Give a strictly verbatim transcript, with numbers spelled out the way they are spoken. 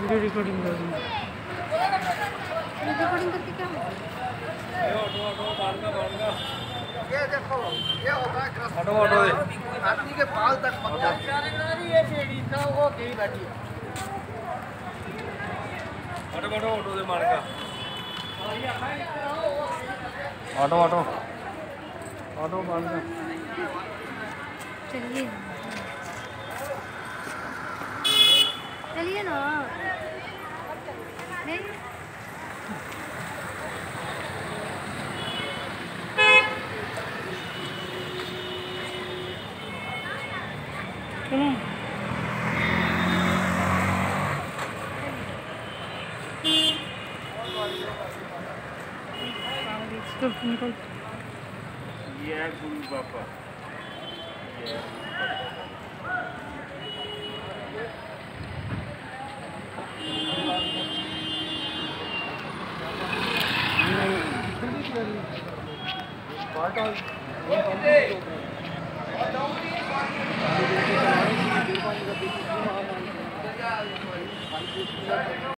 Video recording कर रही हूँ। रिकॉर्डिंग करके क्या होगा? ऑटो ऑटो बांधना बांधना ये देखो ये होता है क्रॉस ऑटो ऑटो आदमी के बाल तक पक जाते हैं। ये शेडी था वो कहीं बैठी है। ऑटो ऑटो ऑटो दे मार का ऑटो ऑटो ऑटो बांधना चलिए चलिए ना नहीं चलो चल निकल। ये है गुरु बाबा ये है पार्ट